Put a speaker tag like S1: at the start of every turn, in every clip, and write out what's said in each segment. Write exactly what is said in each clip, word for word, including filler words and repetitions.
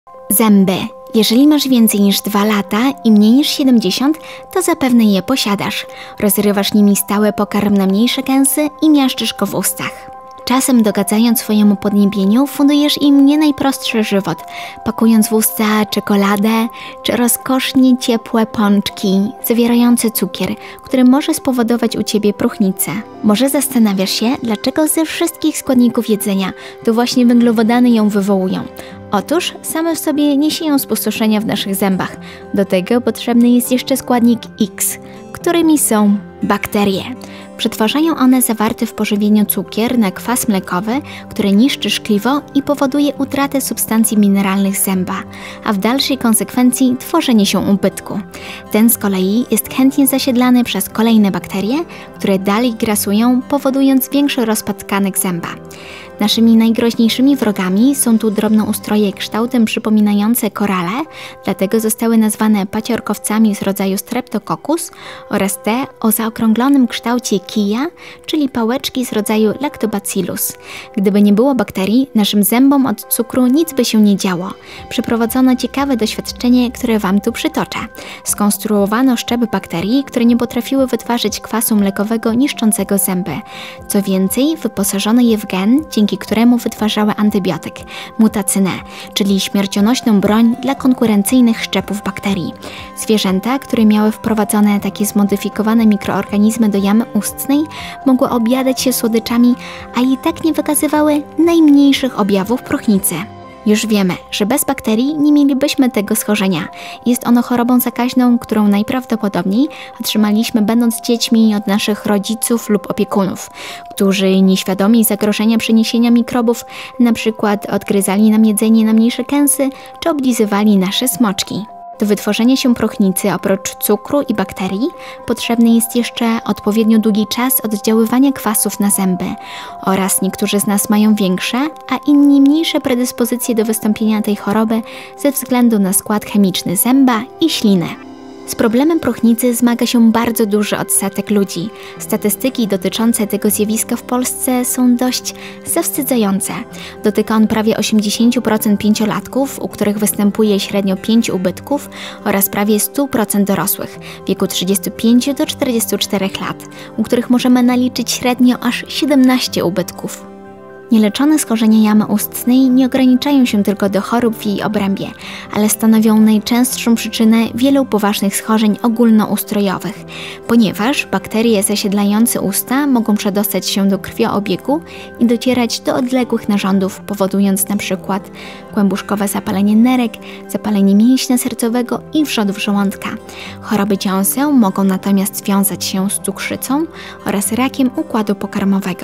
S1: Zęby. Jeżeli masz więcej niż dwa lata i mniej niż siedemdziesiąt, to zapewne je posiadasz. Rozrywasz nimi stałe pokarm na mniejsze kęsy i miażdżysz go w ustach. Czasem dogadzając swojemu podniebieniu, fundujesz im nie najprostszy żywot, pakując w usta czekoladę czy rozkosznie ciepłe pączki zawierające cukier, który może spowodować u Ciebie próchnicę. Może zastanawiasz się, dlaczego ze wszystkich składników jedzenia to właśnie węglowodany ją wywołują. Otóż same w sobie nie sieją spustoszenia w naszych zębach. Do tego potrzebny jest jeszcze składnik X, którymi są bakterie. Przetwarzają one zawarty w pożywieniu cukier na kwas mlekowy, który niszczy szkliwo i powoduje utratę substancji mineralnych zęba, a w dalszej konsekwencji tworzenie się ubytku. Ten z kolei jest chętnie zasiedlany przez kolejne bakterie, które dalej grasują, powodując większy rozpad tkanek zęba. Naszymi najgroźniejszymi wrogami są tu drobnoustroje kształtem przypominające korale, dlatego zostały nazwane paciorkowcami z rodzaju Streptococcus, oraz te o zaokrąglonym kształcie kija, czyli pałeczki z rodzaju Lactobacillus. Gdyby nie było bakterii, naszym zębom od cukru nic by się nie działo. Przeprowadzono ciekawe doświadczenie, które Wam tu przytoczę. Skonstruowano szczepy bakterii, które nie potrafiły wytwarzać kwasu mlekowego niszczącego zęby. Co więcej, wyposażono je w gen, dzięki któremu wytwarzały antybiotyk, mutacynę, czyli śmiercionośną broń dla konkurencyjnych szczepów bakterii. Zwierzęta, które miały wprowadzone takie zmodyfikowane mikroorganizmy do jamy ustnej, mogły objadać się słodyczami, a i tak nie wykazywały najmniejszych objawów próchnicy. Już wiemy, że bez bakterii nie mielibyśmy tego schorzenia. Jest ono chorobą zakaźną, którą najprawdopodobniej otrzymaliśmy będąc dziećmi od naszych rodziców lub opiekunów, którzy nieświadomi zagrożenia przeniesienia mikrobów na przykład odgryzali nam jedzenie na mniejsze kęsy czy oblizywali nasze smoczki. Do wytworzenia się próchnicy oprócz cukru i bakterii potrzebny jest jeszcze odpowiednio długi czas oddziaływania kwasów na zęby oraz niektórzy z nas mają większe, a inni mniejsze predyspozycje do wystąpienia tej choroby ze względu na skład chemiczny zęba i śliny. Z problemem próchnicy zmaga się bardzo duży odsetek ludzi. Statystyki dotyczące tego zjawiska w Polsce są dość zawstydzające. Dotyka on prawie osiemdziesiąt procent pięciolatków, u których występuje średnio pięć ubytków, oraz prawie sto procent dorosłych w wieku trzydziestu pięciu do czterdziestu czterech lat, u których możemy naliczyć średnio aż siedemnaście ubytków. Nieleczone schorzenia jamy ustnej nie ograniczają się tylko do chorób w jej obrębie, ale stanowią najczęstszą przyczynę wielu poważnych schorzeń ogólnoustrojowych, ponieważ bakterie zasiedlające usta mogą przedostać się do krwioobiegu i docierać do odległych narządów, powodując na przykład kłębuszkowe zapalenie nerek, zapalenie mięśnia sercowego i wrzodów żołądka. Choroby dziąseł mogą natomiast wiązać się z cukrzycą oraz rakiem układu pokarmowego.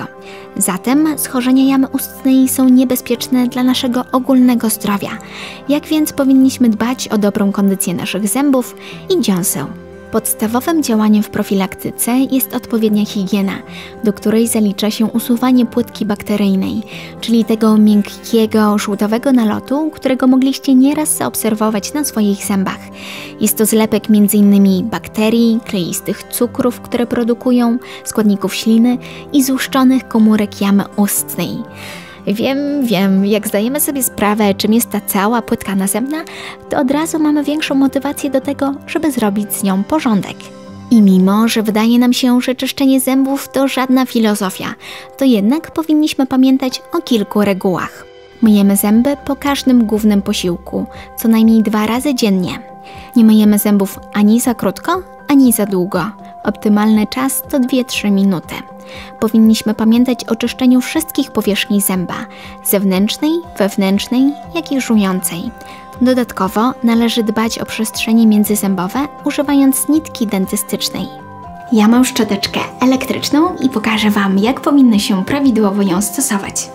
S1: Zatem schorzenia jamy ustnej są niebezpieczne dla naszego ogólnego zdrowia. Jak więc powinniśmy dbać o dobrą kondycję naszych zębów i dziąseł? Podstawowym działaniem w profilaktyce jest odpowiednia higiena, do której zalicza się usuwanie płytki bakteryjnej, czyli tego miękkiego, żółtowego nalotu, którego mogliście nieraz zaobserwować na swoich zębach. Jest to zlepek między innymi bakterii, kleistych cukrów, które produkują, składników śliny i złuszczonych komórek jamy ustnej. Wiem, wiem, jak zdajemy sobie sprawę, czym jest ta cała płytka nazębna, to od razu mamy większą motywację do tego, żeby zrobić z nią porządek. I mimo, że wydaje nam się, że czyszczenie zębów to żadna filozofia, to jednak powinniśmy pamiętać o kilku regułach. Myjemy zęby po każdym głównym posiłku, co najmniej dwa razy dziennie. Nie myjemy zębów ani za krótko, ani za długo. Optymalny czas to dwie do trzech minuty. Powinniśmy pamiętać o czyszczeniu wszystkich powierzchni zęba, zewnętrznej, wewnętrznej, jak i żującej. Dodatkowo należy dbać o przestrzenie międzyzębowe, używając nitki dentystycznej. Ja mam szczoteczkę elektryczną i pokażę Wam, jak powinno się prawidłowo ją stosować.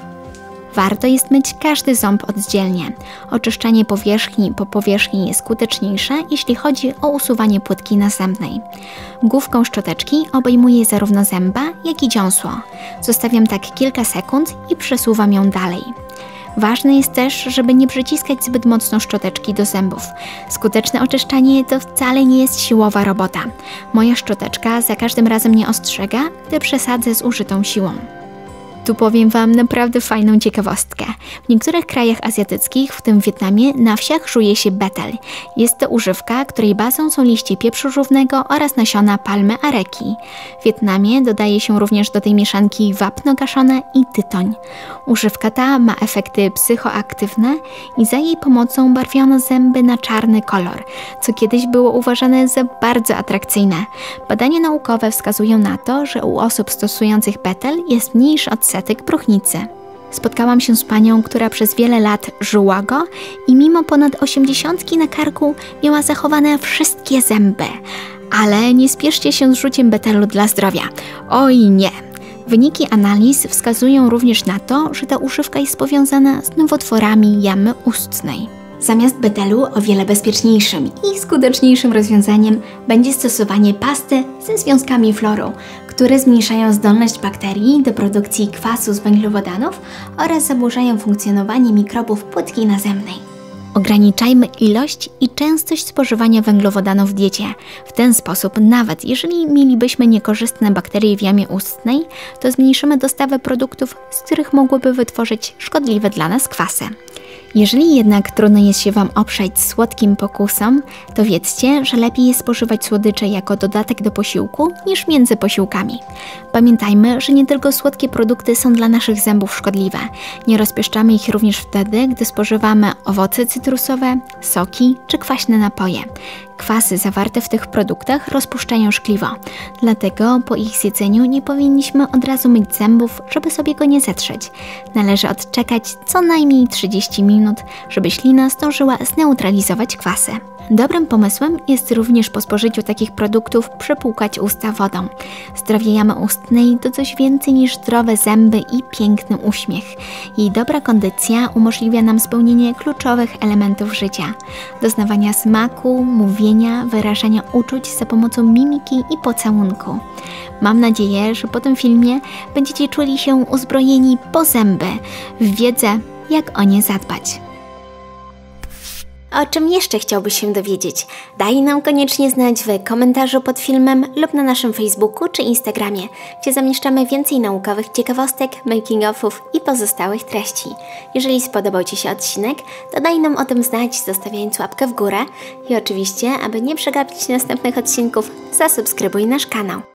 S1: Warto jest myć każdy ząb oddzielnie. Oczyszczanie powierzchni po powierzchni jest skuteczniejsze, jeśli chodzi o usuwanie płytki nazębnej. Główką szczoteczki obejmuję zarówno zęba, jak i dziąsło. Zostawiam tak kilka sekund i przesuwam ją dalej. Ważne jest też, żeby nie przyciskać zbyt mocno szczoteczki do zębów. Skuteczne oczyszczanie to wcale nie jest siłowa robota. Moja szczoteczka za każdym razem mnie ostrzega, gdy przesadzę z użytą siłą. Tu powiem Wam naprawdę fajną ciekawostkę. W niektórych krajach azjatyckich, w tym w Wietnamie, na wsiach żuje się betel. Jest to używka, której bazą są liście pieprzu żółwnego oraz nasiona palmy areki. W Wietnamie dodaje się również do tej mieszanki wapno gaszone i tytoń. Używka ta ma efekty psychoaktywne i za jej pomocą barwiono zęby na czarny kolor, co kiedyś było uważane za bardzo atrakcyjne. Badania naukowe wskazują na to, że u osób stosujących betel jest mniejszy odsetek próchnicy. Spotkałam się z panią, która przez wiele lat żyła go i mimo ponad osiemdziesiątki na karku miała zachowane wszystkie zęby. Ale nie spieszcie się z rzuciem betelu dla zdrowia. Oj nie! Wyniki analiz wskazują również na to, że ta używka jest powiązana z nowotworami jamy ustnej. Zamiast betelu o wiele bezpieczniejszym i skuteczniejszym rozwiązaniem będzie stosowanie pasty ze związkami fluoru, które zmniejszają zdolność bakterii do produkcji kwasu z węglowodanów oraz zaburzają funkcjonowanie mikrobów płytki nazemnej. Ograniczajmy ilość i częstość spożywania węglowodanów w diecie. W ten sposób, nawet jeżeli mielibyśmy niekorzystne bakterie w jamie ustnej, to zmniejszymy dostawę produktów, z których mogłyby wytworzyć szkodliwe dla nas kwasy. Jeżeli jednak trudno jest się Wam oprzeć słodkim pokusom, to wiedzcie, że lepiej jest spożywać słodycze jako dodatek do posiłku niż między posiłkami. Pamiętajmy, że nie tylko słodkie produkty są dla naszych zębów szkodliwe. Nie rozpieszczamy ich również wtedy, gdy spożywamy owoce cytrusowe, soki czy kwaśne napoje. Kwasy zawarte w tych produktach rozpuszczają szkliwo, dlatego po ich zjedzeniu nie powinniśmy od razu myć zębów, żeby sobie go nie zetrzeć. Należy odczekać co najmniej trzydzieści minut, żeby ślina zdążyła zneutralizować kwasy. Dobrym pomysłem jest również po spożyciu takich produktów przepłukać usta wodą. Zdrowie jamy ustnej to coś więcej niż zdrowe zęby i piękny uśmiech. Jej dobra kondycja umożliwia nam spełnienie kluczowych elementów życia: doznawania smaku, mówienia, wyrażania uczuć za pomocą mimiki i pocałunku. Mam nadzieję, że po tym filmie będziecie czuli się uzbrojeni po zęby w wiedzę, jak o nie zadbać. O czym jeszcze chciałbyś się dowiedzieć? Daj nam koniecznie znać w komentarzu pod filmem lub na naszym Facebooku czy Instagramie, gdzie zamieszczamy więcej naukowych ciekawostek, making-ofów i pozostałych treści. Jeżeli spodobał Ci się odcinek, to daj nam o tym znać, zostawiając łapkę w górę i oczywiście, aby nie przegapić następnych odcinków, zasubskrybuj nasz kanał.